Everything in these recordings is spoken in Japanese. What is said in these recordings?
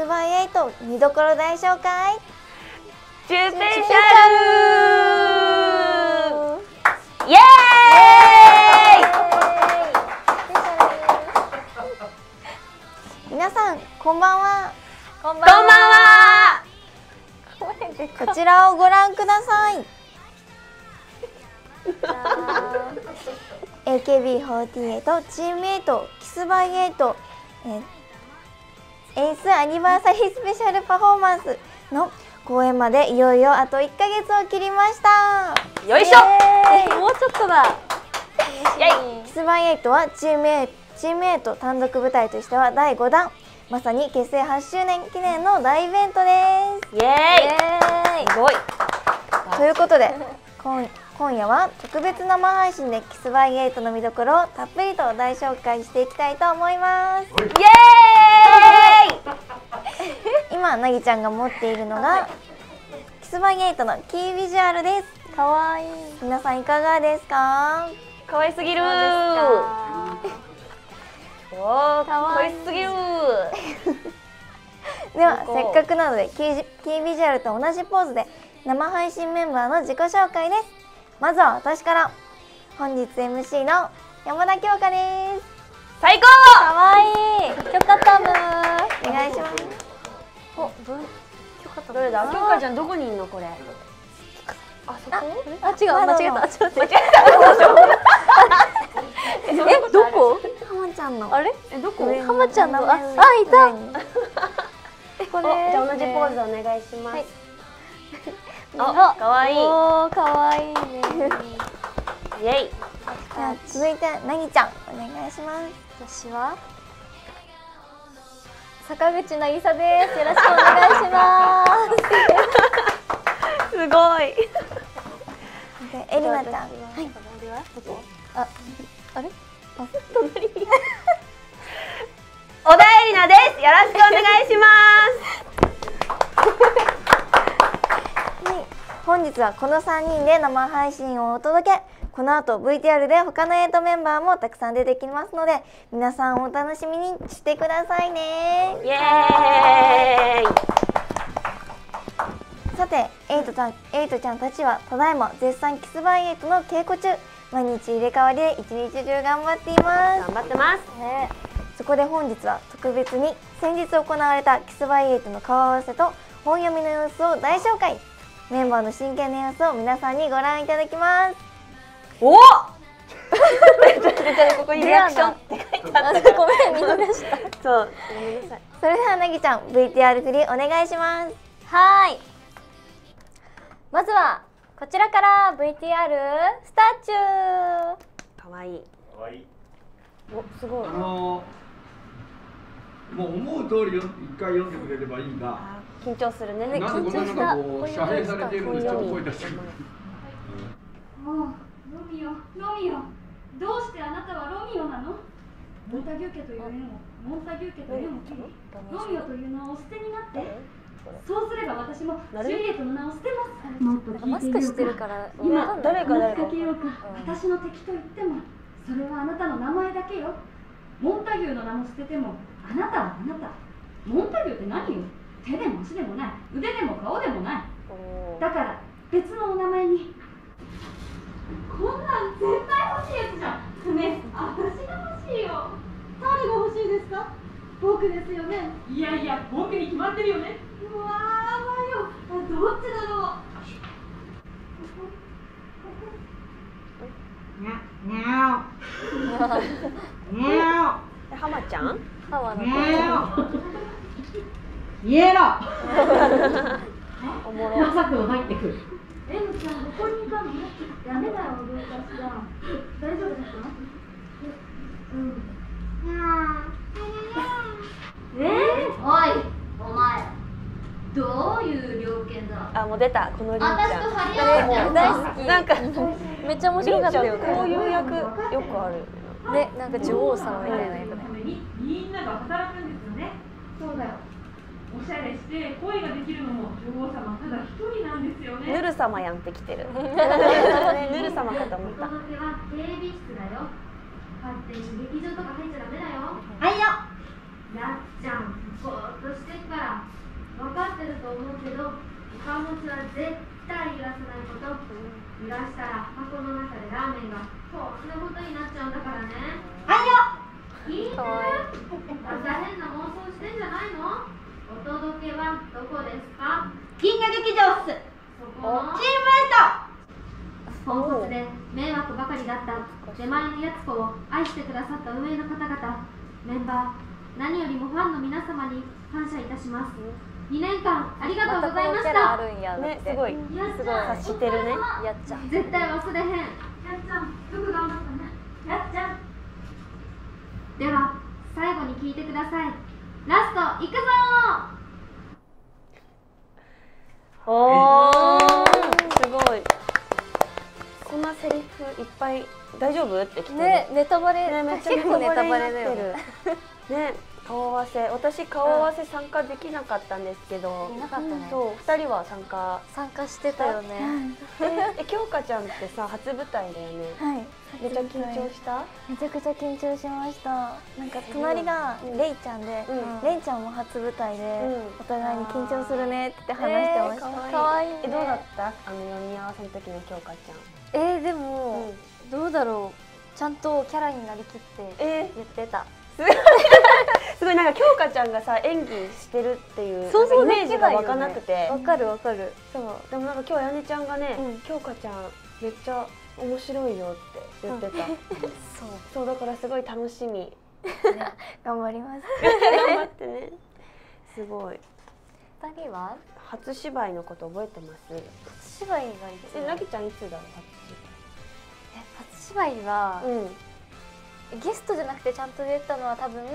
スバイ8見どころ大紹介スペシャルイエーイ。 皆さんこんばんは。 こんばんは。 こちらをご覧ください。AKB48 チーム8キスバイ8エースアニバーサリースペシャルパフォーマンスの公演までいよいよあと1ヶ月を切りました。 よいしょ。もうちょっとだ。 キスバイ8はチーム8単独舞台としては第5弾、まさに結成8周年記念の大イベントです。 イエーイ。すごい。 ということで今夜は特別生配信でキスバイ8の見どころをたっぷりと大紹介していきたいと思います。 イエーイ。 今なぎちゃんが持っているのがキスバイ8のキービジュアルです。かわいい。皆さんいかがですか？ かわいすぎる。おー、かわいすぎる。 ではせっかくなのでキービジュアルと同じポーズで生配信メンバーの自己紹介です。まずは私から。本日 MC の山田京香です。 最高。 かわいい。許可タムお願いします。 どれだ？京香ちゃんどこにいんのこれ？あそこ？ あ、違う、間違えた。ちょっと待って。 え、どこ？ 浜ちゃんの。 あれ？どこ？ 浜ちゃんの。あ、いた。 これ。じゃあ同じポーズお願いします。 あ、 かわいい。 おー、かわいいね。 イエイ。 続いてなぎちゃんお願いします。 私は坂口なぎさです。よろしくお願いします。 すごい。 でエリナちゃん。はい。 あれ？ 隣に。小田エリナです。よろしくお願いします。 はい。本日はこの3人で生配信をお届け。この後 VTR で他の8メンバーもたくさん出てきますので、皆さんお楽しみにしてくださいね。 イエーイ。 さて、エイトちゃんたちはただいま絶賛キスバイ8の稽古中、毎日入れ替わりで一日中頑張っています。 頑張ってます。 そこで本日は特別に先日行われたキスバイ8の顔合わせと本読みの様子を大紹介。メンバーの真剣な様子を皆さんにご覧いただきます。 おっここにリアクションって書いてあった。 ごめん、見逃した。 そう、ごめんなさい。 それではなぎちゃん VTR 振りお願いします。 はい。まずはこちらから VTR スターチュー。 かわいい。 かわいい。 お、すごい。 もう思う通り一回読んでくれればいいんだ。 緊張するね。 なんでこんななんかこう遮蔽されてるのにちょっと声出してる。 もうロミオ、ロミオ、どうしてあなたはロミオなの？モンタギュー家という縁を切り、ロミオという名をお捨てになって、そうすれば私もジュリエットの名を捨てます。もっと聞いてみようか。 マスクしてるから今誰か話しかけようか。私の敵と言ってもそれはあなたの名前だけよ。モンタギューの名も捨ててもあなたはあなた。モンタギューって何よ？手でも足でもない、腕でも顔でもない。だから別のお名前に。こんなん絶対欲しいやつじゃん。ねえ、私が欲しいよ。誰が欲しいですか？僕ですよね。いやいや、僕に決まってるよね。うわー、迷う。どっちだろう。にゃにゃお。にゃお。ハマちゃん？ ハワの。 にゃお。イエロー。 おもろ。 まさく入ってくる。エムちゃん、ここにいたの？ダメだよ、おどうかしら。大丈夫ですか？うん。おい、お前。どういう猟犬だ？ あ、もう出た。このりんちゃん。 私と張り合うじゃん。 大好き。 なんかめっちゃ面白かったよね。 こういう役よくある。 ね、なんか女王様みたいな役だよ。 みんなが働くんですよね。そうだよ。おしゃれして恋ができるのも女王様ただ一人なんですよね。 ヌル様やんってきてる。ヌル様かと思った。 お届けは警備室だよ。勝手に劇場とか入っちゃダメだよ。はいよ。 やっちゃん、ぼーっとしてっから分かってると思うけど、顔持ちは絶対揺らさないこと。揺らしたら箱の中でラーメンがこんなことになっちゃうんだからね。聞いてる？また変な妄想してんじゃないの？お届けはどこですか？銀河劇場っす。そこのチームメイト。ポンコツで迷惑ばかりだった手前のやつ子を愛してくださった運営の方々、メンバー、何よりもファンの皆様に感謝いたします。2年間ありがとうございましまたこのキャラあた。 るんやね、 ってすごいやっちゃん、 察してるね。 やっちゃん。 絶対忘れへん。やっちゃん、よく頑張ったね。やっちゃん。では最後に聞いてください。ラストいくぞおー、すごい。こんなセリフいっぱい大丈夫って来てる。 ね、ネタバレ、 ね、めっちゃ結構ネタバレだよになね。 ってる。ね、顔合わせ、私顔合わせ参加できなかったんですけど。 いなかったね。 そう、2人は参加。 参加してたよね。 京香ちゃんってさ、初舞台だよね。 はい。 めっちゃ緊張した？ めちゃくちゃ緊張しました。なんか隣がレイちゃんで、レイちゃんも初舞台で、お互いに緊張するねって話してました。 可愛いね。 どうだった？読み合わせの時の京香ちゃん。 でも、どうだろう。ちゃんとキャラになりきって言ってた。 すごいなんか京香ちゃんがさ演技してるっていうイメージが湧かなくて。 わかるわかる。 そうでもなんか今日あやねちゃんがね、京香ちゃんめっちゃ面白いよって言ってた。そうだからすごい楽しみ。 頑張ります。 頑張ってね。すごい。 二人は初芝居のこと覚えてます？ 初芝居がいつ？ なぎちゃんいつだろう初芝居は、ゲストじゃなくてちゃんと出たのは多分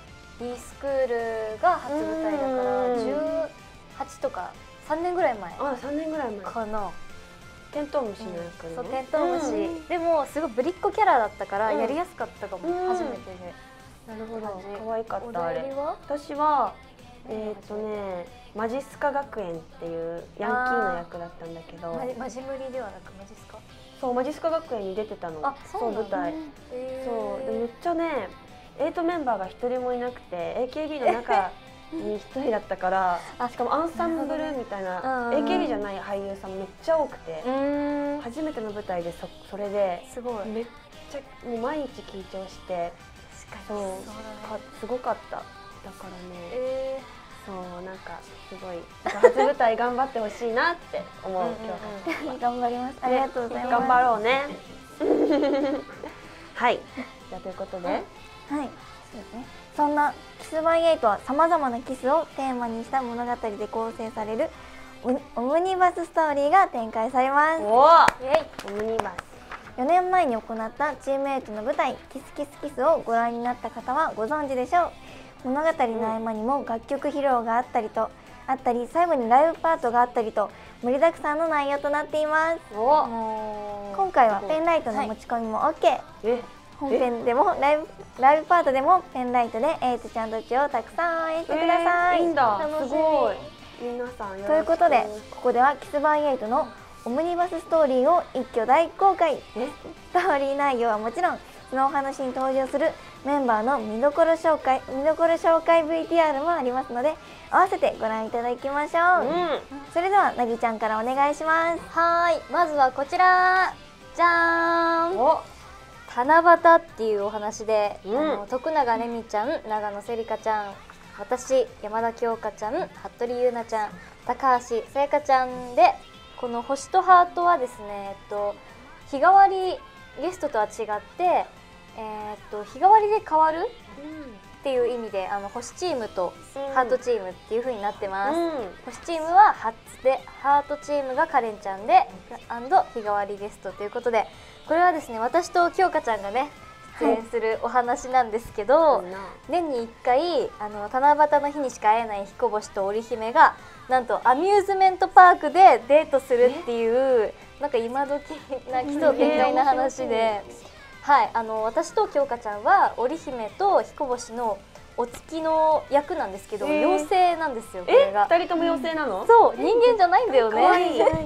B スクールが初舞台だから18とか3年ぐらい前 3年ぐらい前かな。 テントウムシの役ね。 そう、テントウムシ。でもすごいぶりっ子キャラだったからやりやすかったかも。初めてで。 なるほど。可愛かったあれ。 お題は？ 私はマジスカ学園っていうヤンキーの役だったんだけど。 マジムリではなくマジスカ？ そう、マジスカ学園に出てたの。そう舞台。そうでめっちゃね、8メンバーが一人もいなくて AKB の中に一人だったからしかもアンサンブルみたいな AKB じゃない俳優さんめっちゃ多くて、初めての舞台でそれですごいめっちゃもう毎日緊張して、そうすごかった。だからね、そうなんかすごい初舞台頑張ってほしいなって思う今日。 頑張ります。ありがとうございます。 頑張ろうね。はい。じゃあということで、 はい、そうですね。そんなキスバイ8はさまざまなキスをテーマにした物語で構成されるオムニバスストーリーが展開されます。 オムニバス。 4年前に行ったチーム8の舞台「キスキスキス」をご覧になった方はご存知でしょう。物語の合間にも楽曲披露があったり最後にライブパートがあったりと盛りだくさんの内容となっています。今回はペンライトの持ち込みも OK。本編でもライブパートでもペンライトでエイトちゃんたちをたくさん応援してください。 いいんだ。すごい。皆さんよろしく。 ということでここではキスバイ8のオムニバスストーリーを一挙大公開。ストーリー内容はもちろんそのお話に登場するメンバーの見どころ紹介 VTR もありますので合わせてご覧いただきましょう。それではなぎちゃんからお願いします。 はい、まずはこちらじゃーん。七夕っていうお話で、徳永ねみちゃん、長野せりかちゃん、私山田京香ちゃん、服部優奈ちゃん、高橋さやかちゃんで、この星とハートはですね、日替わりゲストとは違って、日替わりで変わるっていう意味で星チームとハートチームっていう風になってます。星チームはハッツで、ハートチームがカレンちゃんで日替わりゲストということで、これはですね私と京香ちゃんがね出演するお話なんですけど、年に1回七夕の日にしか会えない彦星と織姫がなんとアミューズメントパークでデートするっていうなんか今時な奇想天外な話で、はい、私と京香ちゃんは織姫と彦星のお月の役なんですけど、妖精なんですよこれが。 2人とも妖精なの？ そう、人間じゃないんだよね。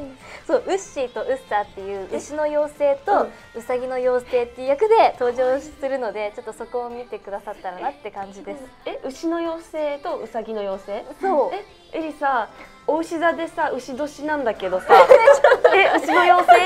そうウッシーとウッサーっていう牛の妖精とウサギの妖精っていう役で登場するので、ちょっとそこを見てくださったらなって感じです。 牛の妖精とウサギの妖精？ そう。 エリさ、お牛座でさ牛年なんだけどさ、牛の妖精？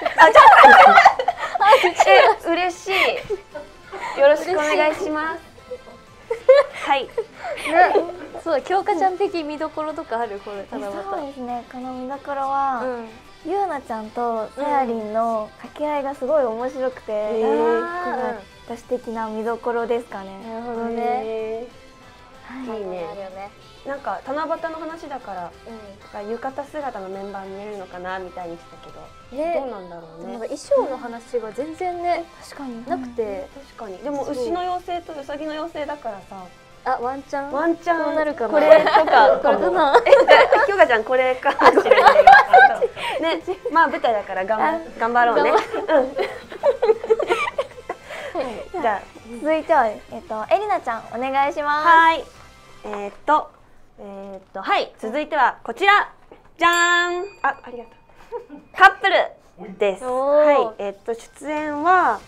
嬉しい。よろしくお願いします。はい。 そう、京香ちゃん的見どころとかある？これ七夕。 そうですね。この見どころは、ゆうなちゃんとさやりんの掛け合いがすごい面白くて、これ私的な見どころですかね。 なるほどね。 いいね。なんか七夕の話だから、浴衣姿のメンバー見えるのかなみたいにしたけど、どうなんだろうね。 なんか衣装の話が全然ね、 確かになくて、 確かに。でも牛の妖精とウサギの妖精だからさ、 ワンチャンこうなるかな。 これとかこれかな。 きょうかちゃんこれかもしれないね。まあ舞台だから頑張ろうね。 じゃあ続いてはエリナちゃんお願いします。 はい。はい、続いてはこちら、じゃーん。ありがとう。カップルです。はい、出演は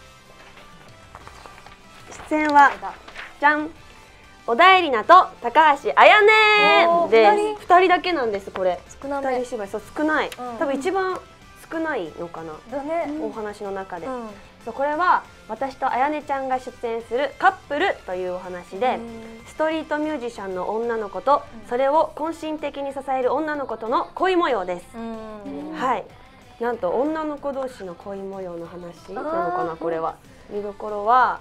じゃん、小田絵里奈と高橋彩音です。2人だけなんです。これ2人芝居、そう少ない、多分一番少ないのかな、お話の中で。そうこれは私と彩音ちゃんが出演するカップルというお話で、ストリートミュージシャンの女の子とそれを渾身的に支える女の子との恋模様です。はい、なんと女の子同士の恋模様の話なのかな。これは見どころは、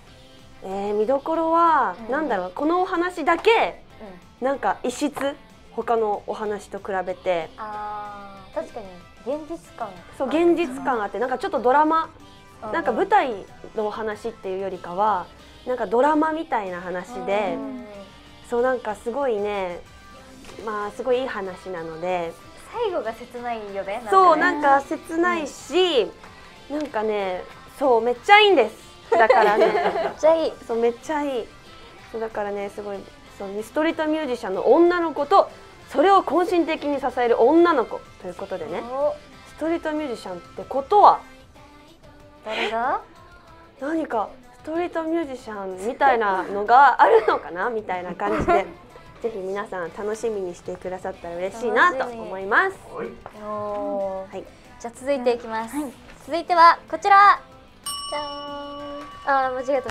なんだろう、このお話だけなんか異質、他のお話と比べて。 確かに現実感、 そう現実感あって、なんかちょっとドラマ、なんか舞台の話っていうよりかはなんかドラマみたいな話で、そうなんかすごいね、まあすごいいい話なので、 最後が切ないよね。 そうなんか切ないし、なんかね、そうめっちゃいいんです。だからね、めっちゃいい。そうめっちゃいい。そうだからね、すごいそうストリートミュージシャンの女の子とそれを渾身的に支える女の子ということでね、ストリートミュージシャンってことは誰が何かストリートミュージシャンみたいなのがあるのかなみたいな感じでぜひ皆さん楽しみにしてくださったら嬉しいなと思います。 はい、じゃあ続いていきます。続いてはこちら、じゃーん。間違えた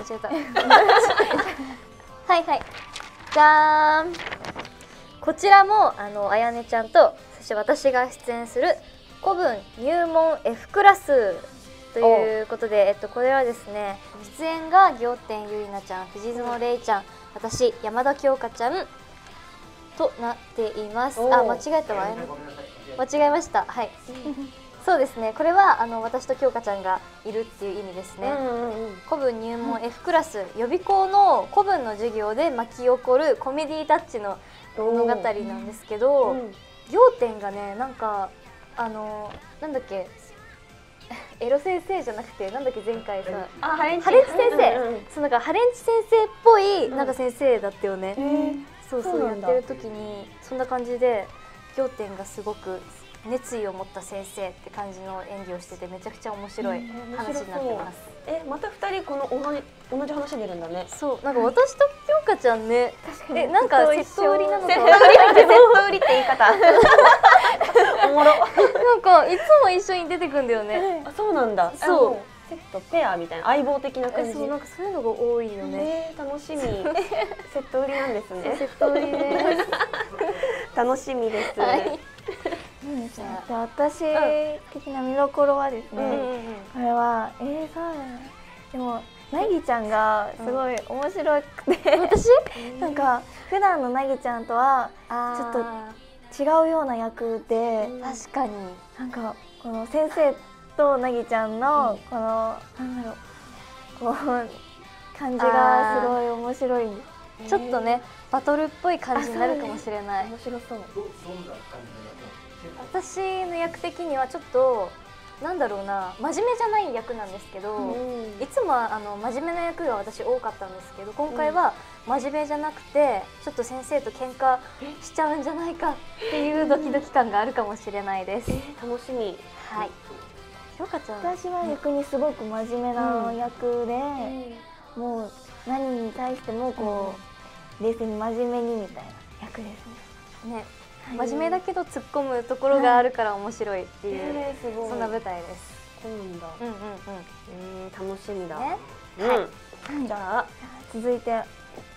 はいはい、じゃーん。こちらもあやねちゃんとそして私が出演する古文入門 F クラスということで、これはですね、出演が仰天ゆりなちゃん、藤園れいちゃん、私山田京香ちゃんとなっています。間違えたわ、間違えました。はいそうですね、これは私と京香ちゃんがいるっていう意味ですね。古文入門 F クラス、予備校の古文の授業で巻き起こるコメディタッチの物語なんですけど、仰天がね、なんかなんだっけ、エロ先生じゃなくて、なんだっけ前回さ、ハレンチ先生、そうなんかハレンチ先生っぽいなんか先生だったよね。そうやってる時にそんな感じで、仰天がすごく熱意を持った先生って感じの演技をしてて、めちゃくちゃ面白い話になってます。 また2人この同じ話出るんだね。 そう、なんか私と京香ちゃんね、なんかセット売りなのか、セット売りって言い方おもろ。 なんかいつも一緒に出てくんだよね。 そうなんだ。そう、セットペアみたいな相棒的な感じ。 そう、なんかそういうのが多いよね。 楽しみ。セット売りなんですね。 セット売りです。 楽しみです。 私的な見どころはですね、これはそうだね、でもなぎちゃんがすごい面白くて、私なんか普段のなぎちゃんとはちょっと違うような役で、 確かになんかこの先生となぎちゃんのこのなんだろう、こう感じがすごい面白い。 ちょっとねバトルっぽい感じになるかもしれない。 面白そう。 私の役的にはちょっとなんだろうな、真面目じゃない役なんですけど、いつもは真面目な役が私多かったんですけど、今回は真面目じゃなくてちょっと先生と喧嘩しちゃうんじゃないかっていうドキドキ感があるかもしれないです。 楽しみ。 はい。ひょうかちゃん。 私は逆にすごく真面目な役で、もう何に対してもこう冷静に真面目にみたいな役ですね。 真面目だけど突っ込むところがあるから面白いっていう、そんな舞台です。 そうなんだ。楽しみだ。 はい。 じゃあ続いて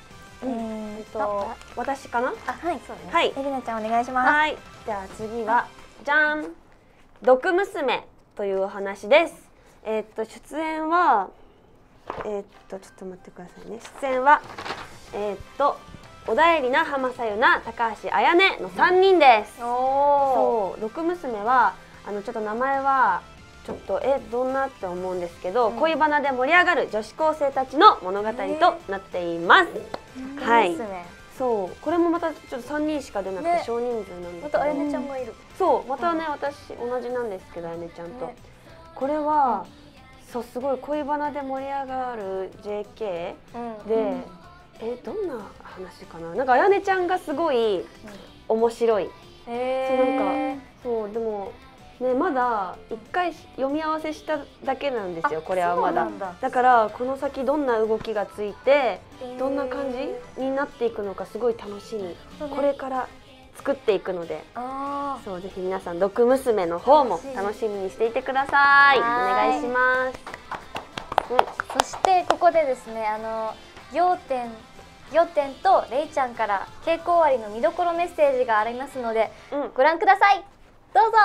私かな？ はい、そうです。 はい。 エリナちゃんお願いします。 はい。じゃあ次はじゃん。毒娘というお話です。出演はちょっと待ってくださいね。出演は小田絵里奈、浜さゆな、高橋彩音の3人です。そう毒娘はちょっと名前はちょっとどんなって思うんですけど、恋バナで盛り上がる女子高生たちの物語となっています。はい。そうこれもまたちょっと3人しか出なくて少人数なんですけど、 また彩音ちゃんがいる。 そうまたね、私同じなんですけど、彩音ちゃんとこれはそうすごい恋バナで盛り上がる JK で。どんな話かな。なんか彩音ちゃんがすごい面白い。そうでもね、まだ1回読み合わせしただけなんですよ。これはまだ。だからこの先どんな動きがついてどんな感じになっていくのかすごい楽しみ。これから作っていくので、そうぜひ皆さん毒娘の方も楽しみにしていてください。お願いします。 そしてここでですね、仰天とれいちゃんから稽古終わりの見どころメッセージがありますので、ご覧ください。どうぞ。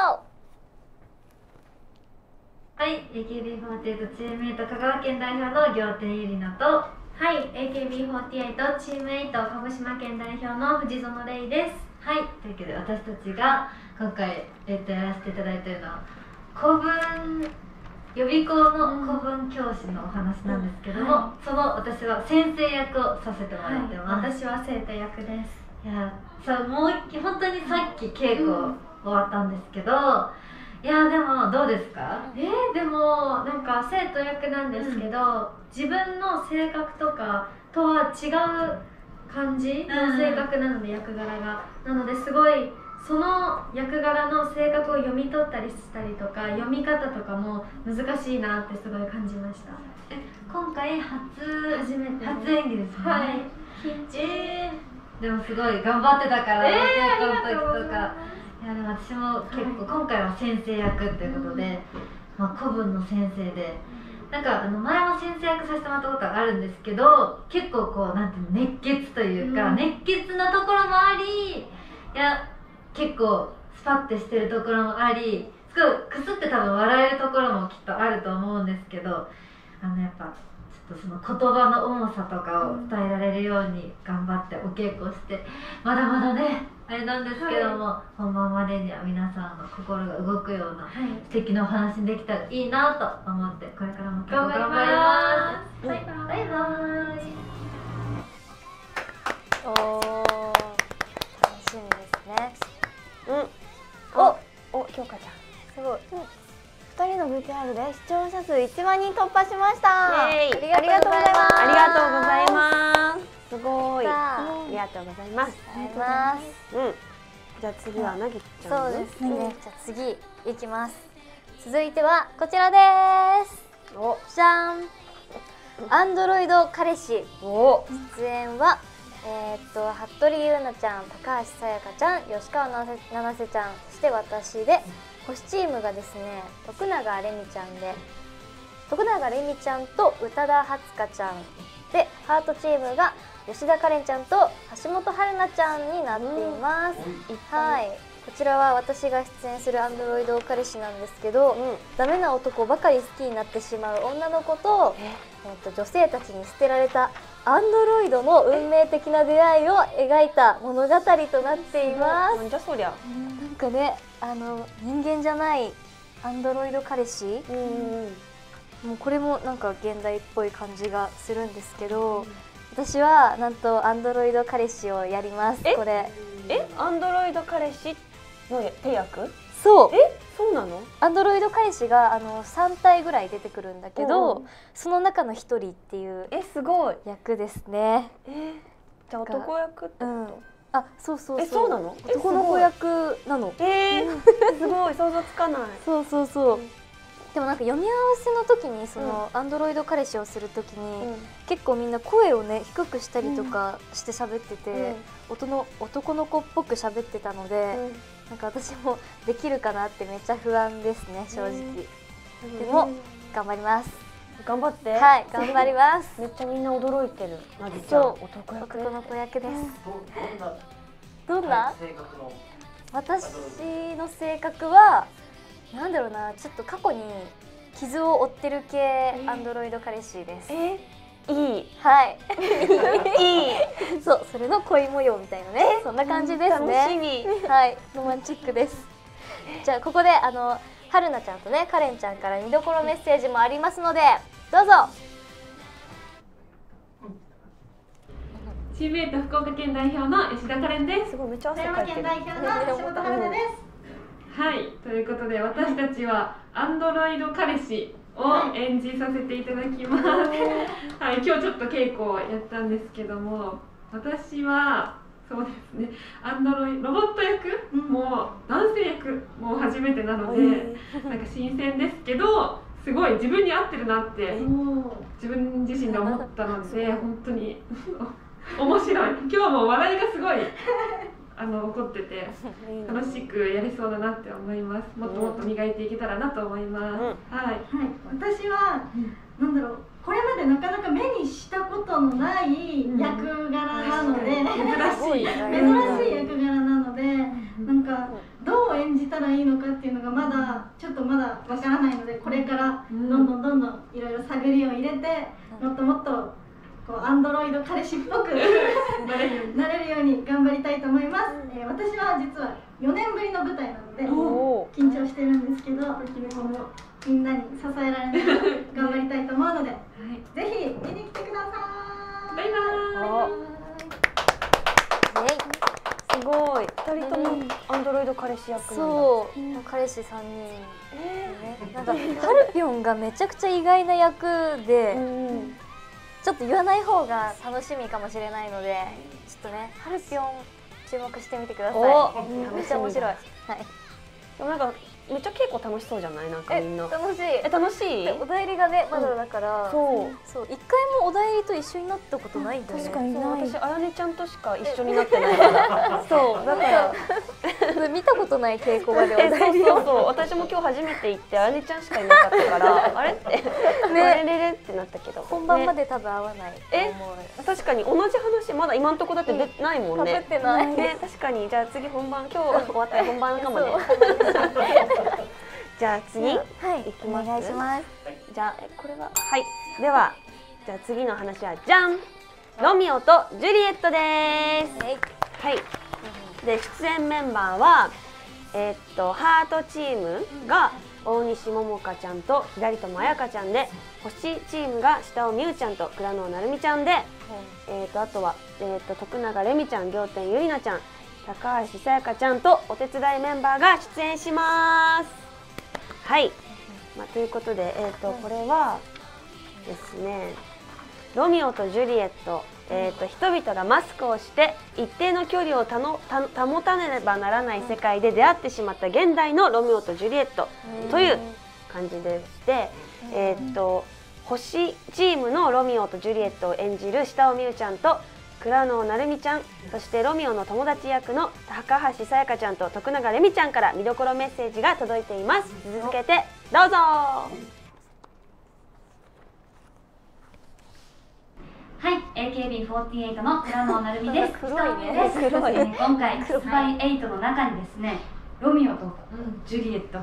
はい、AKB48 チームメイト香川県代表の仰天ゆりなと、はい、AKB48 チームメイト鹿児島県代表の藤園玲です。はい、というわけで私たちが今回やらせていただいているのは古文予備校の古文教師のお話なんですけども、その私は先生役をさせてもらってます。 私は生徒役です。 いやそうもう本当にさっき稽古終わったんですけど、いやでもどうですか？ でもなんか生徒役なんですけど、自分の性格とかとは違う感じの性格なので、役柄がなのですごいその役柄の性格を読み取ったりしたりとか、読み方とかも難しいなってすごい感じました。 今回初演技ですね。 はい。 でもすごい頑張ってたから、稽古の時とか。いやでも私も結構今回は先生役っていうことで、古文の先生で、なんか前も先生役させてもらったことがあるんですけど、結構こうなんていうの、熱血というか、熱血なところもあり、いや結構スパッてしてるところもあり、すごいクスって多分笑えるところもきっとあると思うんですけど、やっぱちょっとその言葉の重さとかを伝えられるように頑張ってお稽古して、まだまだねあれなんですけども、本番までには皆さんの心が動くような素敵なお話にできたらいいなと思って、これからも頑張ります。バイバイ。 楽しみですね。 きょうかちゃんすごい。 2人の VTR で視聴者数1万人突破しました。 ありがとうございます。 ありがとうございます。すごい。ありがとうございます。じゃあ次はなぎちゃん。 そうですね。じゃあ次いきます。続いてはこちらです。じゃん。アンドロイド彼氏。出演は服部優奈ちゃん、高橋さやかちゃん、吉川七瀬ちゃん、そして私で、星チームがですね、徳永れみちゃんで、徳永れみちゃんと宇多田初香ちゃんで、ハートチームが吉田かれんちゃんと橋本春菜ちゃんになっています。はい、こちらは私が出演するアンドロイド彼氏なんですけど、ダメな男ばかり好きになってしまう女の子と、女性たちに捨てられたアンドロイドの運命的な出会いを描いた物語となっています。 なんじゃそりゃ。 なんかね、人間じゃないアンドロイド彼氏、もうこれもなんか現代っぽい感じがするんですけど、私はなんとアンドロイド彼氏をやります。これアンドロイド彼氏の手役？ そうそうなの？ アンドロイド彼氏が3体ぐらい出てくるんだけど、その中の1人っていうすごい役ですね。 じゃあ男役ってこと？ あ、そうそうそう。 そうなの？ 男の子役なの。 すごい想像つかない。 そうそうそう。でもなんか読み合わせの時にそのアンドロイド彼氏をする時に結構みんな声をね低くしたりとかして喋ってて、男の子っぽく喋ってたので、なんか私もできるかなってめっちゃ不安ですね、正直。でも頑張ります。 頑張って。 はい、頑張ります。 めっちゃみんな驚いてる。なぎちゃん、男の子役です。 どんな私の性格はなんだろうな、ちょっと過去に傷を負ってる系アンドロイド彼氏です。 いい。 はい。 いい。 そう、それの恋模様みたいなね。そんな感じですね。 楽しみ。 はい、ロマンチックです。じゃあここで春菜ちゃんとね、カレンちゃんから見どころメッセージもありますので、どうぞ。 チームメイト福岡県代表の吉田カレンです。 すごいめっちゃ富山県代表の橋本春菜です。 はい、ということで私たちはアンドロイド彼氏を演じさせていただきます。はい、今日ちょっと稽古をやったんですけども、私はそうですね、ロボット役も男性役も初めてなので、なんか新鮮ですけど、すごい自分に合ってるなって自分自身で思ったので、本当に面白い。今日も笑いがすごい起こってて楽しくやれそうだなって思います。もっともっと磨いていけたらなと思います。はい。 私はなんだろう、これまでなかなか目にしたことのない役柄なので、珍しい役柄なので、なんかどう演じたらいいのかっていうのがまだわからないので、これからどんどんいろいろ探りを入れて、もっともっとこうアンドロイド彼氏っぽくなれるように頑張りたいと思います。私は実は4年ぶりの舞台なので緊張してるんですけど、みんなに支えられながら頑張りたいと思うので、ぜひ見に来てください。 バイバーイ。 すごい。2人ともアンドロイド彼氏役なんだ。 そう、彼氏3人。なんかハルピョンがめちゃくちゃ意外な役で。ちょっと言わない方が楽しみかもしれないので、ちょっとね、ハルピョン注目してみてください。めっちゃ面白い。はい。 でもなんかめっちゃ稽古楽しそうじゃない？なんかみんな。 楽しい。 楽しい？ お代理がねまだだから。そう。一回もお代理と一緒になったことないんだよね。 確かにない。私あやねちゃんとしか一緒になってないから。そうだから見たことない稽古場でお代理を。 そう。私も今日初めて行ってあやねちゃんしかいなかったからあれってあれれってなったけど。 本番まで多分合わない。 確かに同じ話まだ今のところだって出てないもんね。 被ってない。 ね、確かに。じゃあ次本番、今日終わったら本番かもね。じゃあ次、 はい、お願いします。 じゃあこれはではじゃあ次の話はじゃん、ロミオとジュリエットです。はい。で出演メンバーはハートチームが大西桃香ちゃんと左友彩香ちゃんで、星チームが下尾美羽ちゃんと倉野成美ちゃんで、あとは徳永レミちゃん、仰天ゆりなちゃん、高橋さやかちゃんとお手伝いメンバーが出演します。はい、ということで、これはですね、ロミオとジュリエット、人々がマスクをして一定の距離を保たねばならない世界で出会ってしまった現代のロミオとジュリエットという感じでして、星チームのロミオとジュリエットを演じる下尾美羽ちゃんと倉野成美ちゃん、そしてロミオの友達役の高橋さやかちゃんと徳永レミちゃんから見どころメッセージが届いています。続けてどうぞ。 はい、AKB48 の倉野成美です。 黒いね。 今回スパイ8の中にですね、ロミオとジュリエット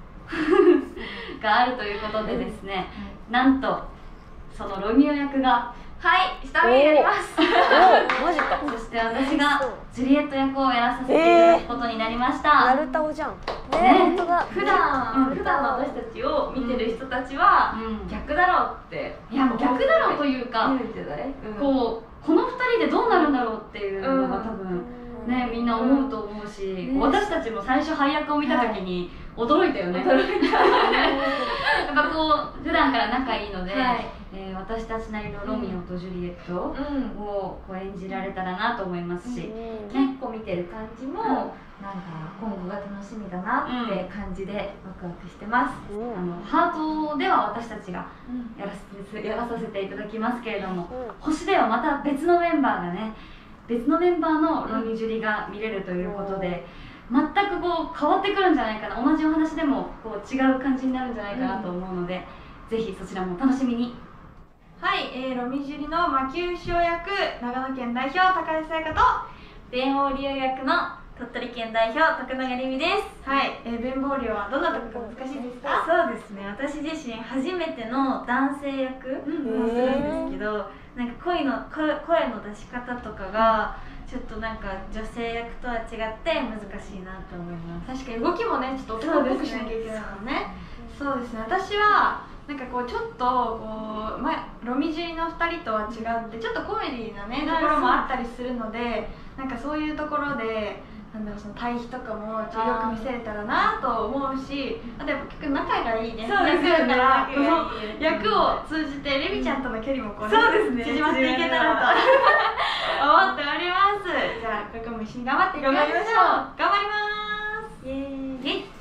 があるということでですね、なんとそのロミオ役が下見になります。 マジか。 そして私がジュリエット役をやらさせていただくことになりました。 ナルタオじゃん。 本当だ。普段の私たちを見てる人たちは逆だろうって、いや逆だろうというか、この2人でどうなるんだろうっていうのが多分ね、みんな思うと思うし、私たちも最初配役を見た時に驚いたよね。やっぱこう普段から仲いいので、私たちなりのロミオとジュリエットをこう演じられたらなと思いますし、結構見てる感じもなんか今後が楽しみだなって感じでワクワクしてます。ハートでは私たちがやらさせていただきますけれども、星ではまた別のメンバーがね、別のメンバーのロミジュリが見れるということで、全くこう変わってくるんじゃないかな、同じお話でもこう違う感じになるんじゃないかなと思うので、ぜひそちらも楽しみに。 はい、ロミジュリの魔球師匠役、長野県代表高橋彩香と弁王流役の鳥取県代表徳永里美です。 はい、弁棒流はどんなところが難しいですか？ そうですね、私自身初めての男性役をするんですけど、なんか声の出し方とかがちょっとなんか女性役とは違って難しいなと思います。 確かに動きもね、ちょっと男っぽくしなきゃいけないもんね。そうですね、私はなんかこうちょっとこう、ロミジュリの2人とは違ってちょっとコメディーなねところもあったりするので、なんかそういうところでなんだろう、その対比とかもちょっとよく見せれたらなと思うし、あとやっぱ結構仲がいいね、 そうですね、 役だからこの役を通じてレミちゃんとの距離もこう、ね、縮まっていけたらと思っております。じゃあここも一緒に頑張っていきましょう。頑張ります。イエーイ。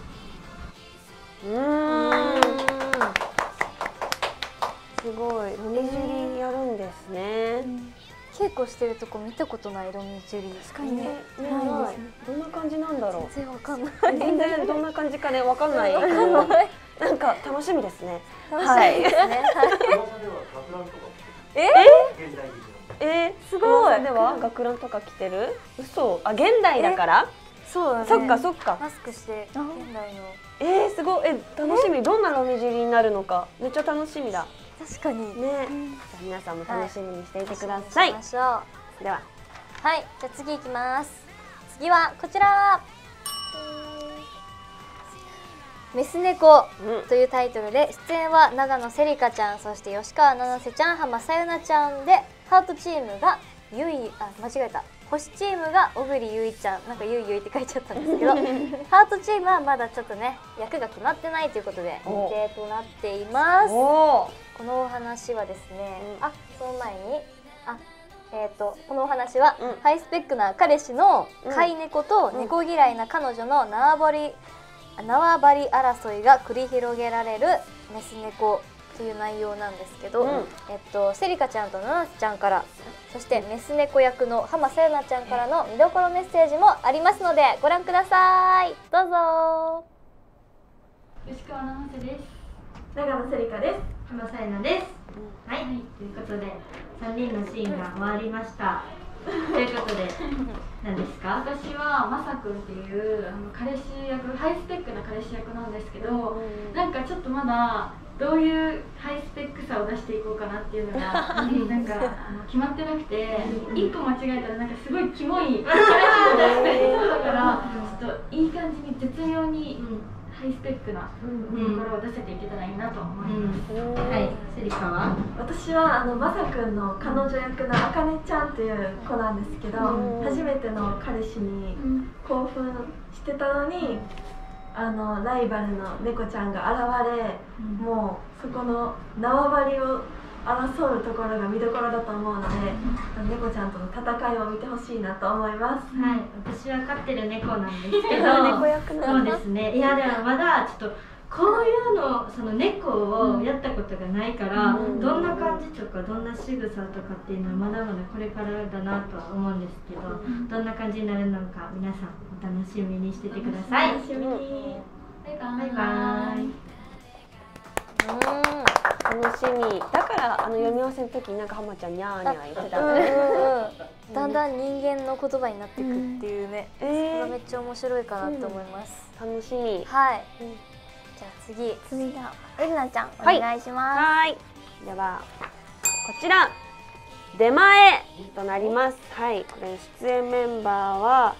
すごい、ロミジュリやるんですね。 稽古してるとこ見たことない、ロミジュリ。 確かにね、どんな感じなんだろう。 全然わかんない。 全然どんな感じかね、わかんない。なんか楽しみですね。はい。すごい。では学ランとか着てる？嘘。あ、現代だから？ そうだね。 そっかそっか。 マスクして現代の。 すごい。楽しみ。どんなロミジュリになるのかめっちゃ楽しみだ。 確かにね。じゃあ皆さんも楽しみにしていてください。では、 はい、じゃあ次いきます。次はこちら。メス猫というタイトルで、出演は長野せりかちゃん、そして吉川七瀬ちゃん、浜さゆなちゃんで、ハートチームが間違えた。星チームが小栗ゆいちゃん、なんかゆいゆいって書いちゃったんですけどハートチームはまだちょっとね、役が決まってないということで未定となっています。このお話はですね、その前にこのお話は、ハイスペックな彼氏の飼い猫と猫嫌いな彼女の縄張り争いが繰り広げられるメス猫という内容なんですけど、せりかちゃんとななちゃんから、そしてメス猫役の浜さゆなちゃんからの見どころメッセージもありますのでご覧ください。どうぞ。 吉川七瀬です。 長野せりかです。 浜さゆなです。はい、ということで3人のシーンが終わりました。ということで何ですか？ 私はまさくんっていう彼氏役、ハイスペックな彼氏役なんですけど、なんかちょっとまだどういうハイスペックさを出していこうかなっていうのがなんか決まってなくて、一個間違えたらなんかすごいキモい彼氏を出したりだからちょっといい感じに絶妙にハイスペックなところを出せていけたらいいなと思います。 はい、せりかは？ 私はまさくんの彼女役のあかねちゃんという子なんですけど、初めての彼氏に興奮してたのにライバルの猫ちゃんが現れ、もうそこの縄張りを争うところが見どころだと思うので、猫ちゃんとの戦いを見てほしいなと思います。 はい、私は飼ってる猫なんですけど猫役そうですね。いやでもまだちょっとこういうの、その猫をやったことがないから、どんな感じとかどんな仕草とかっていうのはまだまだこれからだなとは思うんですけど、どんな感じになるのか皆さんお楽しみにしててください。 楽しみに。 バイバイ。 バイバイ。 楽しみだから、読み合わせの時になんか浜ちゃんにゃーにゃー言ってたね。 だんだん人間の言葉になっていくっていうね、それがめっちゃ面白いかなと思います。 楽しみ。 はい、じゃあ次がエリナちゃんお願いします。 はい、ではこちら出前となります。はい、これ出演メンバーは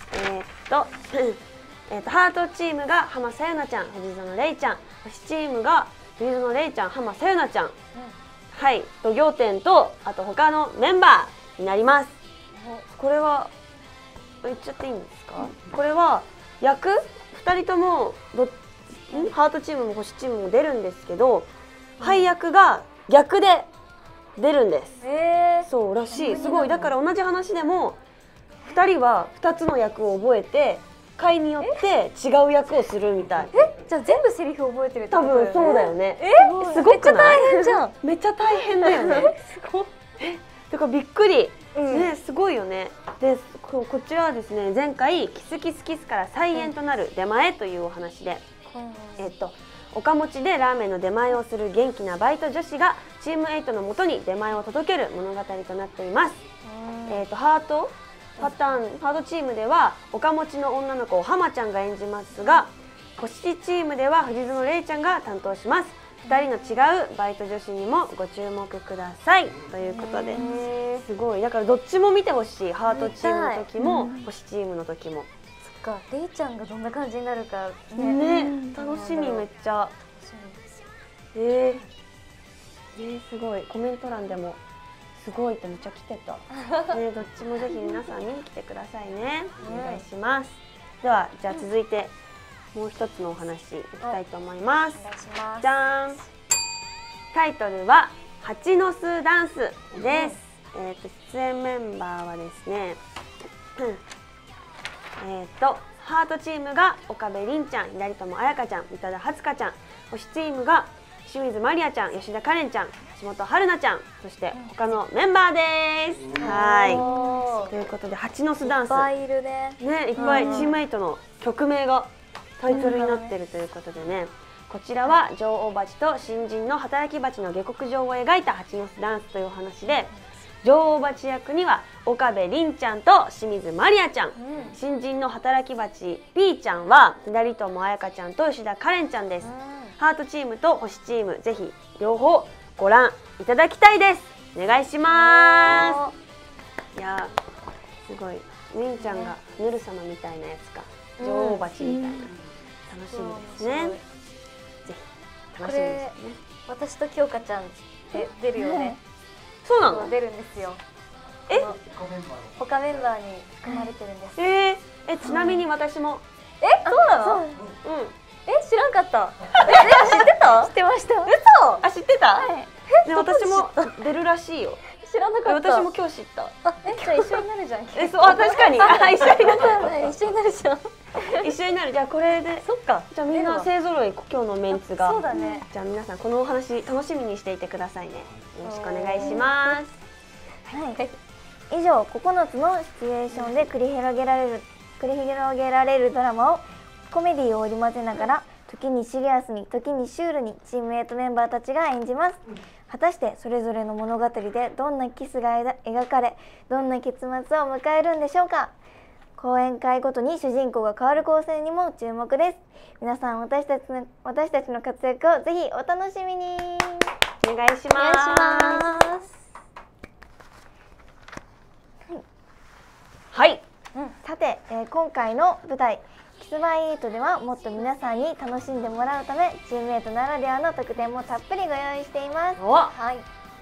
ハートチームが浜さゆなちゃん、藤園れいちゃん、星チームが藤園れいちゃん、浜さゆなちゃん、はい、仰天とあと他のメンバーになります。これは言っちゃっていいんですか？これは役2人ともハートチームも星チームも出るんですけど、配役が逆で出るんです。そうらしい。すごい。だから同じ話でも2人は2つの役を覚えて回によって違う役をするみたい。 じゃあ全部セリフ覚えてるってこと？ 多分そうだよね。すごくない？めっちゃ大変じゃん。めっちゃ大変だよね。すごい。だからびっくり。ね、すごいよね。で、こちらはですね、前回キスキスキスから再演となる出前というお話で、岡持ちでラーメンの出前をする元気なバイト女子がチーム8のもとに出前を届ける物語となっています。ハートチームでは岡持ちの女の子を浜ちゃんが演じますが、星チームでは藤園玲ちゃんが担当します。2人の違うバイト女子にもご注目くださいということで、すごい。だからどっちも見てほしい。ハートチームの時も星チームの時も。 そっか、レイちゃんがどんな感じになるかね、楽しみ。めっちゃすごい。コメント欄でもすごいってめっちゃ来てた。ね、どっちもぜひ皆さん見に来てくださいね。お願いします。では、じゃあ続いてもう一つのお話いきたいと思います。じゃーん。タイトルは蜂の巣ダンスです。出演メンバーはですね、ハートチームが岡部凛ちゃん、左友彩香ちゃん、宇多田初香ちゃん。星チームが清水まりあちゃん、吉田かれんちゃん、橋本春菜ちゃん、そして他のメンバーです。はい。ということで蜂の巣ダンス。いっぱいいるね。ね、いっぱいチームメイトの曲名がタイトルになっているということでね。こちらは女王蜂と新人の働き蜂の下克上を描いた蜂の巣ダンスというお話で、女王蜂役には岡部凛ちゃんと清水まりあちゃん、新人の働き蜂 P ちゃんは左友彩香ちゃんと吉田かれんちゃんです。ハートチームと星チーム、ぜひ両方ご覧いただきたいです。お願いします。いやー、すごい。凛ちゃんがヌル様みたいなやつか、女王蜂みたいな。楽しみですね。ぜひ楽しみですね。 私と京香ちゃんで出るよね。 そうなの？ 出るんですよ。他メンバーに含まれてるんです。 ちなみに私も。 そうなの？うん。知らんかった。知ってた？知ってました。嘘？ あ、知ってた？で、私も出るらしいよ。 知らなかった。 私も今日知った。 じゃあ一緒になるじゃん。 そう、確かに。一緒になる。 一緒になるじゃん。 一緒になる。じゃあこれで。そっか。じゃあみんな勢ぞろい、今日のメンツが。 そうだね。 じゃあ皆さんこのお話楽しみにしていてくださいね。よろしくお願いします。 はい。以上、9つのシチュエーションで繰り広げられるドラマをコメディを織り交ぜながら、時にシリアスに時にシュールにチーム8メンバーたちが演じます。果たしてそれぞれの物語でどんなキスが描かれ、どんな結末を迎えるんでしょうか。講演会ごとに主人公が変わる構成にも注目です。皆さん、私たちの活躍をぜひお楽しみに。 お願いします。はい。 さて、今回の舞台キスマイ8ではもっと皆さんに楽しんでもらうため、チームメイトならではの特典もたっぷりご用意しています。はい、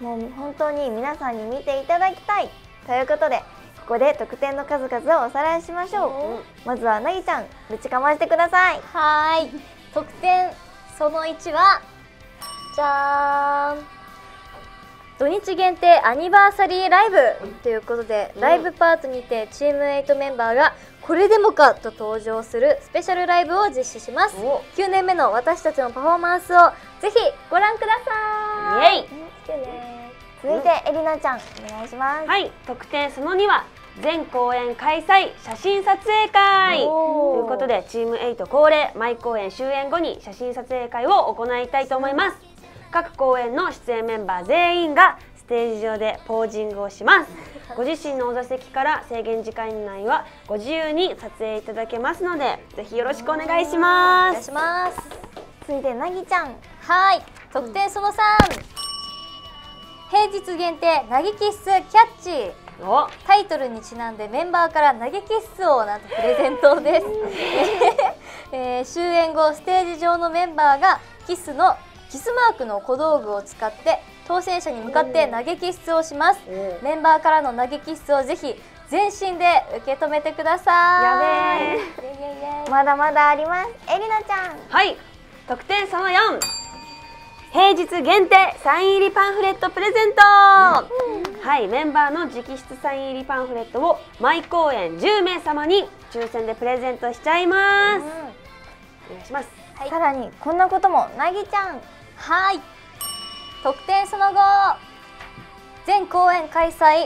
もう本当に皆さんに見ていただきたいということで、ここで特典の数々をおさらいしましょう。まずはなぎちゃん、ぶちかましてください。 はい、特典その1はじゃーん、土日限定アニバーサリーライブということで、ライブパートにてチーム8メンバーがこれでもかと登場するスペシャルライブを実施します。9年目の私たちのパフォーマンスをぜひご覧ください。イエイ。 続いてエリナちゃん、お願いします。 はい、特典その2は全公演開催写真撮影会ということで、チーム8恒例毎公演終演後に写真撮影会を行いたいと思います。各公演の出演メンバー全員がステージ上でポージングをします。ご自身のお座席から制限時間内はご自由に撮影いただけますので、ぜひよろしくお願いします。 続いてなぎちゃん。 はい、特典その3、平日限定投げキッスキャッチ。タイトルにちなんでメンバーから投げキッスをなんとプレゼントです。終演後ステージ上のメンバーがキスマークの小道具を使って当選者に向かって投げキッスをします。メンバーからの投げキッスをぜひ全身で受け止めてください。 やべまだまだあります。エリナちゃん。 はい、特典その4、平日限定サイン入りパンフレットプレゼント。はい、メンバーの直筆サイン入りパンフレットを毎公演10名様に抽選でプレゼントしちゃいます。お願いします。 はい、さらにこんなことも、なぎちゃん。 はい、特典その5、全公演開催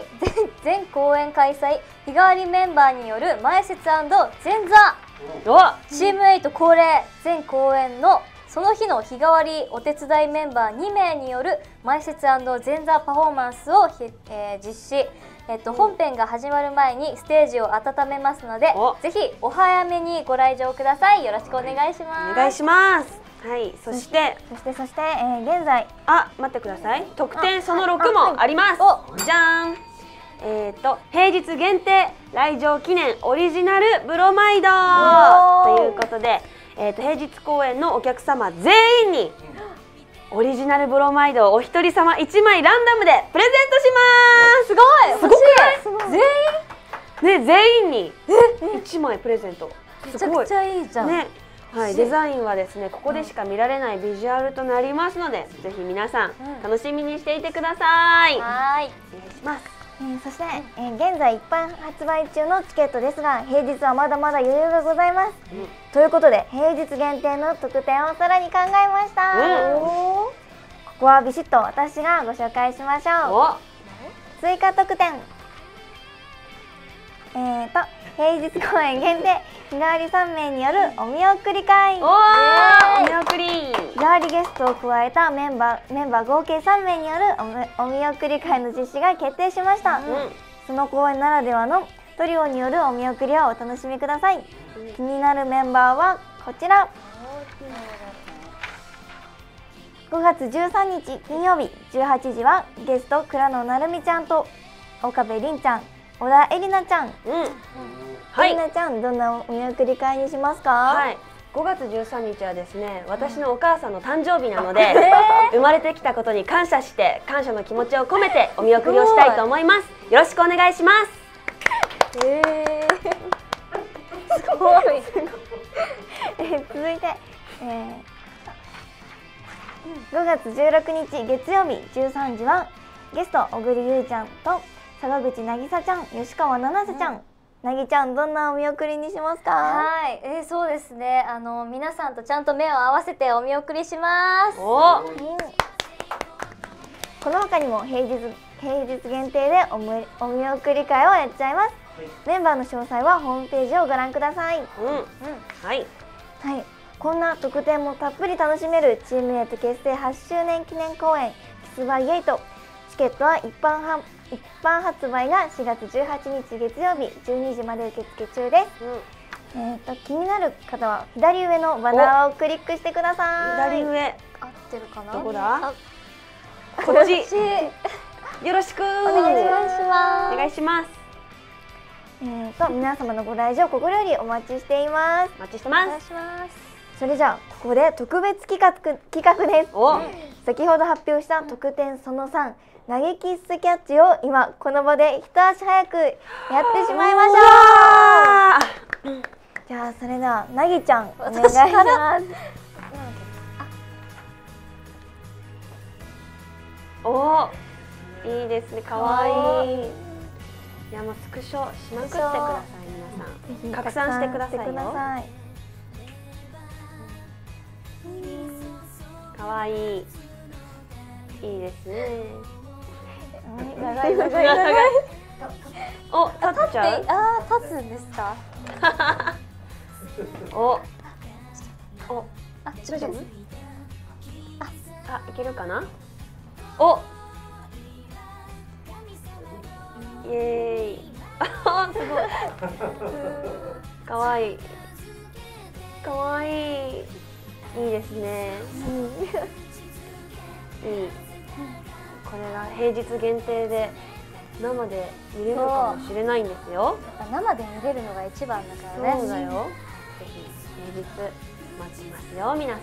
日替わりメンバーによる前説&前座。チーム8恒例全公演のその日の日替わりお手伝いメンバー2名による前説&前座パフォーマンスを実施。本編が始まる前にステージを温めますので、ぜひお早めにご来場ください。よろしくお願いします。 お願いします。はい、そして現在、 待ってください。特典その6もあります。じゃーん。平日限定来場記念オリジナルブロマイドということで、平日公演のお客様全員にオリジナルブロマイドをお一人様1枚ランダムでプレゼントします。すごくない？全員に1枚プレゼント。 めちゃくちゃいいじゃん。 ね、はい、デザインはですね、ここでしか見られないビジュアルとなりますので、ぜひ皆さん楽しみにしていてください。 はい、 お願いします。 そして、現在一般発売中のチケットですが、平日はまだまだ余裕がございます。ということで、平日限定の特典をさらに考えました。ここはビシッと私がご紹介しましょう。追加特典、平日公演限定日替わり3名によるお見送り会。 お見送り。 日替わりゲストを加えたメンバー合計3名によるお見送り会の実施が決定しました。その公演ならではのトリオによるお見送りをお楽しみください。気になるメンバーはこちら。5月13日金曜日18時はゲスト倉野成美ちゃんと岡部凛ちゃん、小田絵里奈ちゃん。絵里奈ちゃん、どんなお見送り会にしますか？ はい、5月13日はですね、私のお母さんの誕生日なので、生まれてきたことに感謝して感謝の気持ちを込めてお見送りをしたいと思います。よろしくお願いします。 すごい。続いて、5月16日月曜日13時はゲスト小栗優ちゃんと坂口渚ちゃん、吉川七瀬ちゃん。なぎちゃん、どんなお見送りにしますか？ はい、そうですね。皆さんとちゃんと目を合わせてお見送りします。 この他にも平日限定でお見送り会をやっちゃいます。メンバーの詳細はホームページをご覧ください。 はい。 こんな特典もたっぷり楽しめるチーム8結成8周年記念公演キスバイ8。チケットは一般発売が4月18日月曜日12時まで受付中です。気になる方は左上のバナーをクリックしてください。 左上、 合ってるかな？ どこだ？こっち。よろしくお願いします。 お願いします。 皆様のご来場心よりお待ちしています。 お待ちしてます。 お願いします。 それじゃあここで特別企画です。先ほど発表した特典その3、投げキッスキャッチを今この場で一足早くやってしまいましょう。じゃあそれではなぎちゃんお願いします。 いいですね、かわいい。いや、もうスクショしまくってください。皆さん拡散してくださいよ。かわいい。いいですね。 長い。 お、立っちゃう？ 立つんですか？ 大丈夫？いけるかな？イエーイ。すごい。かわいい。かわいい。いいですね。いい。これが平日限定で生で見れるかもしれないんですよ。 生で見れるのが一番だからね。 そうだよ。ぜひ平日待ちますよ、皆さん。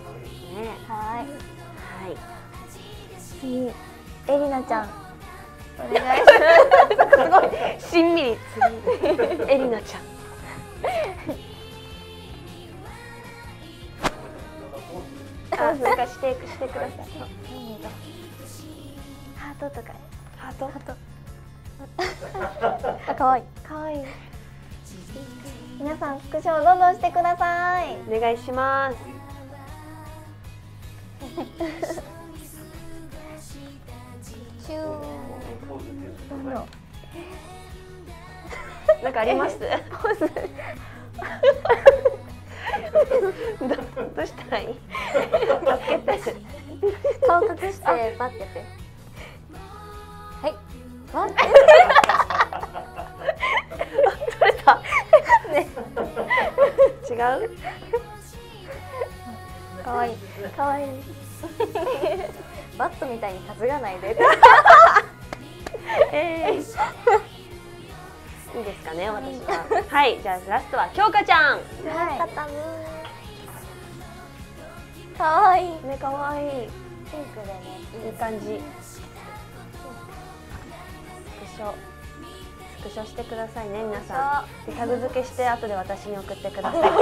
ね。 はい。 次、えりなちゃん。 お願いしますすごいしんみりエリナちゃん。あ、なんかしてください。 ハートとか。 ハート。 あ、可愛い。可愛い。皆さんスクショをどんどんしてください。 お願いします。 チュー。どうぞ。 なんかあります？ポーズ。どうしたらいい？ 顔隠してバッてやって。はい。バッて。 取れた。ね。違う？ 可愛い。可愛い。 バットみたいに担がないで。 いいですかね、私は。はい、じゃあラストは京香ちゃん。 はい。可愛い。 ね、可愛い。 ピンクでね、 いい感じ。スクショしてくださいね、皆さん。でタグ付けして後で私に送ってください。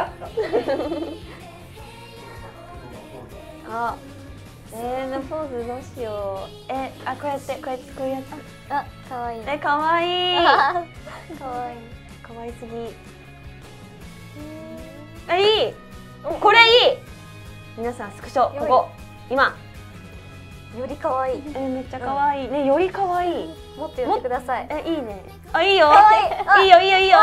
あ、ポーズどうしよう。あ、こうやってこういうやつ。 あ、可愛い。 可愛い。 可愛い。 可愛すぎ。あ、いい。これいい。皆さんスクショここ今。 より可愛い。 めっちゃ可愛いね。より可愛い。 もっとやってください。 いいね。あ、いいよ。いいよいいよいいよ。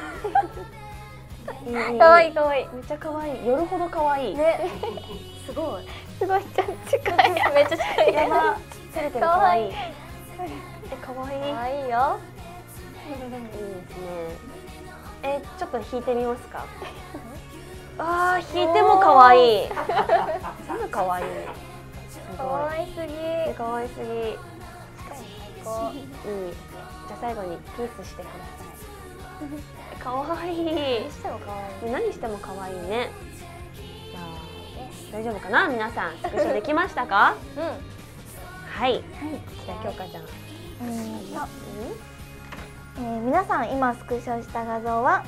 可愛い可愛い。 めっちゃ可愛い。夜ほど可愛い。 ね。すごい。 すごい近い。 めっちゃ近い。 やば。照れてる。可愛い。可愛い。 可愛いよ。 いいですね。ちょっと弾いてみますか。あー、弾いても可愛い。全部可愛い。 可愛すぎ。 可愛すぎ。 最高。 いい。じゃあ最後にピースしてください。可愛い。 何しても可愛い。 何しても可愛いね。じゃあ大丈夫かな、皆さん。スクショできましたか？ うん。 はい。じゃあ京香ちゃん。 皆さん今スクショした画像は、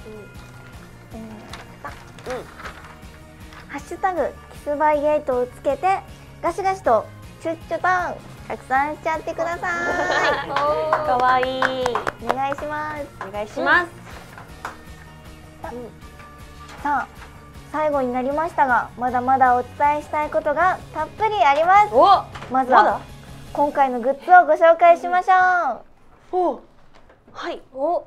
ハッシュタグキスバイゲートをつけてガシガシとチュッチュタンたくさんしちゃってください。 可愛い。 お願いします。 お願いします。 さあ最後になりましたが、まだまだお伝えしたいことがたっぷりあります。まずは今回のグッズをご紹介しましょう。 はい。 こ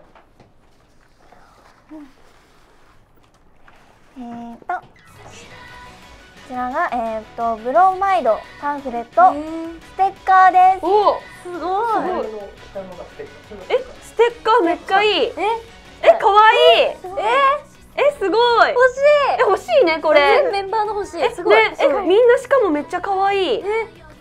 ちらがブロマイドパンフレットステッカーです。 すごい。ステッカーめっちゃいい。可愛い。すごい。欲しいねこれ。 メンバーの欲しい。すごい。 みんなしかもめっちゃ可愛い。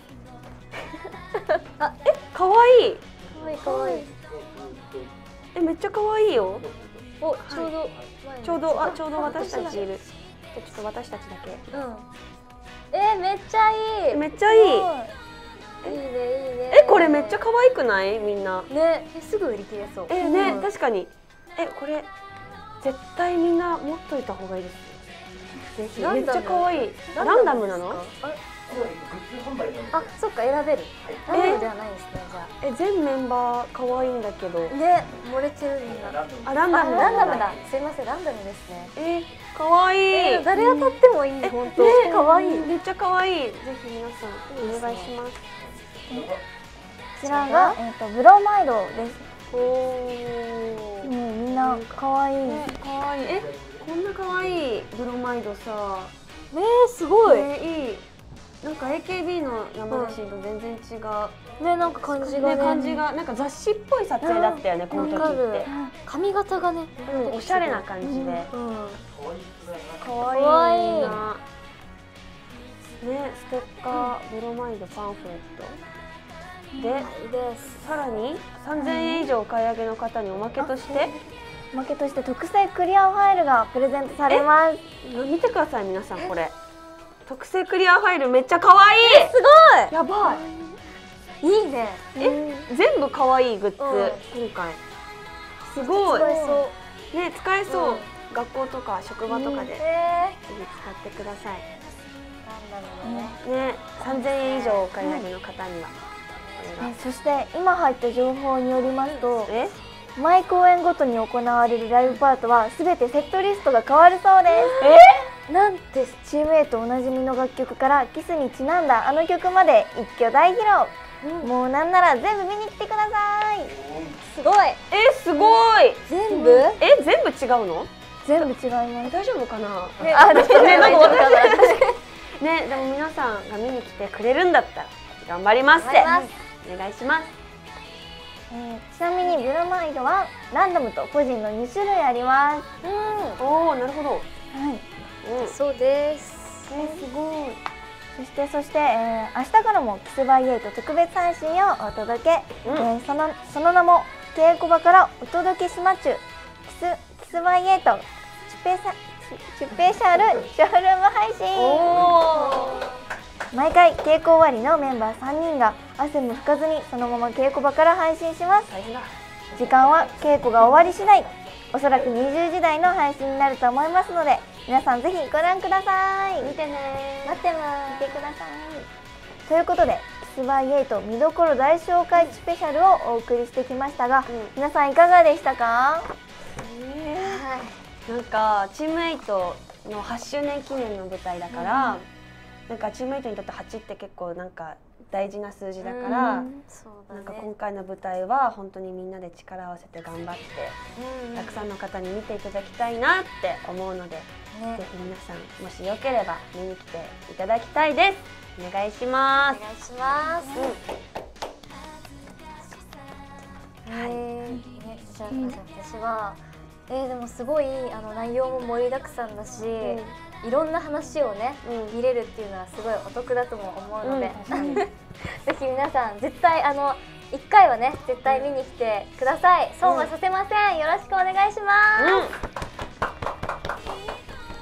可愛い。 可愛い。 めっちゃ可愛いよ。 ちょうど私たちいる。ちょっと私たちだけ。 めっちゃいい。 めっちゃいい。 いいねいいね。 これめっちゃ可愛くない？みんな。 ね、すぐ売り切れそう。 ね、確かに。これ絶対みんな持っといた方がいいです。ぜひ。めっちゃ可愛い。ランダムなの？ あ、そっか、選べる。ランダムではないですね、じゃあ。 全メンバー可愛いんだけど。 ね、漏れてるみんな。 ランダム。 ランダムだ。すいません、ランダムですね。 可愛い。 誰当たってもいい。本当。可愛い。 めっちゃ可愛い。ぜひ皆さんお願いします。 こちらがブロマイドです。みんな可愛い。 可愛い。こんな可愛いブロマイドさ。 すごい。 いい。なんか AKB の山田新と全然違う。 ね、なんか感じがなんか雑誌っぽい撮影だったよね、この時って。 髪型がね、 おしゃれな感じで。可愛いな。ね、ステッカー、ブロマイド、パンフレット。で、さらに3000円以上お買い上げの方におまけとして特製クリアファイルがプレゼントされます。 見てください皆さん、これ特製クリアファイルめっちゃ可愛い。 すごい。 やばい。 いいね。 全部可愛いグッズ、今回すごいね、使えそう。学校とか職場とかでぜひ使ってください。ね、3000円以上お買い上げの方には。 そして今入った情報によりますと、毎公演ごとに行われるライブパートは全てセットリストが変わるそうです。なんてチーム A とおなじみの楽曲からキスにちなんだあの曲まで一挙大披露。もうなんなら全部見に来てください。 すごい。 すごい。 全部？ 全部違うの？ 全部違います。 大丈夫かな？ 大丈夫かな？ ね、でも皆さんが見に来てくれるんだったら頑張りますってお願いします。 ちなみにブロマイドはランダムと個人の2種類あります。 おお、なるほど。 そうです。 すごい。 そして、明日からもキスバイエイト特別配信をお届け。その名も稽古場からお届けしまちゅキスバイエイトスペシャルショールーム配信。毎回稽古終わりのメンバー3人が汗も拭かずにそのまま稽古場から配信します。時間は稽古が終わり次第、おそらく20時台の配信になると思いますので、皆さんぜひご覧ください。 見てね。 待ってます。見てください。ということでキスバイエイト見どころ大紹介スペシャルをお送りしてきましたが、皆さんいかがでしたか？ なんかチームエイトの8周年記念の舞台だから、なんかチームエイトにとって8って結構なんか大事な数字だから、なんか今回の舞台は本当にみんなで力を合わせて頑張って、たくさんの方に見ていただきたいなって思うので、ぜひ皆さんもしよければ見に来ていただきたいです。お願いします。 お願いします。じゃあ私はでもすごい内容も盛りだくさんだし、いろんな話をね見れるっていうのはすごいお得だとも思うので、ぜひ皆さん絶対1回はね絶対見に来てください。損はさせません。よろしくお願いします。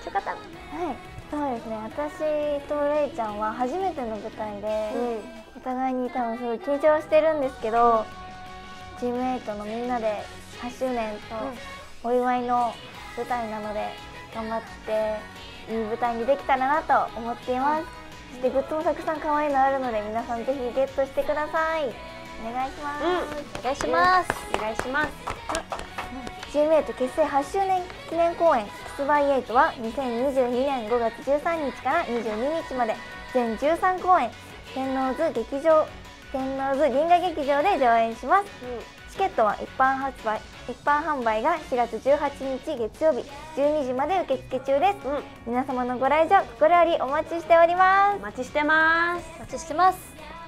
よかった。 そうですね、私とレイちゃんは初めての舞台で、お互いに多分すごい緊張してるんですけど、チームエイトのみんなで8周年とお祝いの舞台なので頑張っていい舞台にできたらなと思っています。そしてグッズもたくさん可愛いのあるので皆さんぜひゲットしてください。お願いします。 お願いします。 お願いします。 チームエイト結成8周年記念公演キスバイエイトは2022年5月13日から22日まで全13公演天王洲銀河劇場で上演します。チケットは一般販売が4月18日月曜日12時まで受付中です。皆様のご来場心よりお待ちしております。 お待ちしてます。 お待ちしてます。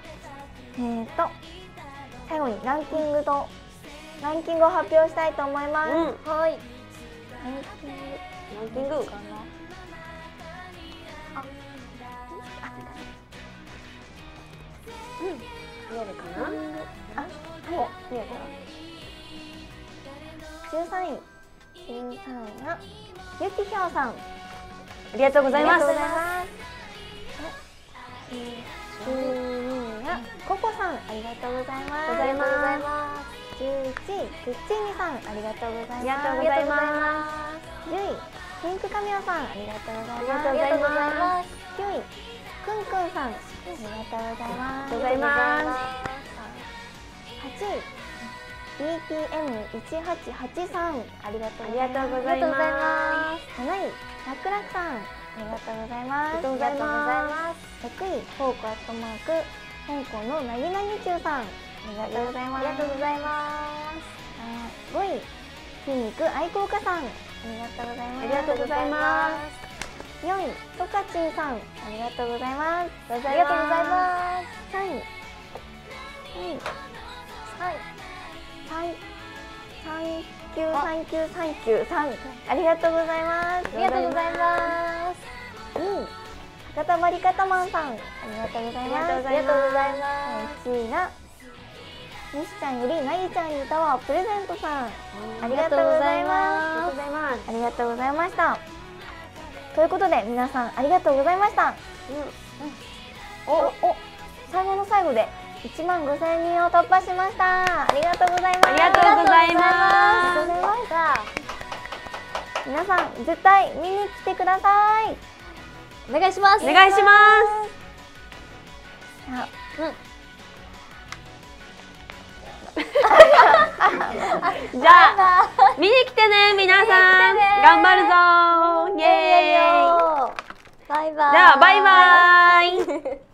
最後にランキングを発表したいと思います。 はい。 ランキングかな。見えるかな。見えた。 13位がゆきひょうさん、 ありがとうございます。 12位がココさん、ありがとうございます。11位クッチーニさん、ありがとうございます。 ありがとうございます。 10位ピンクカミオさん、ありがとうございます。 ありがとうございます。 9位くんくんさん、ありがとうございます。 ありがとうございます。 8位BPM1883 さん、ありがとうございます。7位ラクラクさん、ありがとうございます。6位フォークアットマーク香港のなぎなぎちゅうさん、ありがとうございます。5位筋肉愛好家さん、ありがとうございます。 ありがとうございます。 4位トカチンさん、ありがとうございます。 ありがとうございます。 3位サンキューさん、ありがとうございます。 ありがとうございます。 2位博多バリカタマンさん、ありがとうございます。 ありがとうございます。 1位が西ちゃんよりなぎちゃんに歌はプレゼントさん、ありがとうございます。ありがとうございました。ということで皆さんありがとうございました。最後の最後で 1万5000人を突破しました。ありがとうございます。 ありがとうございます。 皆さん絶対見に来てください。 お願いします。 お願いします。じゃあ見に来てね皆さん。頑張るぞー。イエーイ。 バイバイ。 じゃあバイバイ。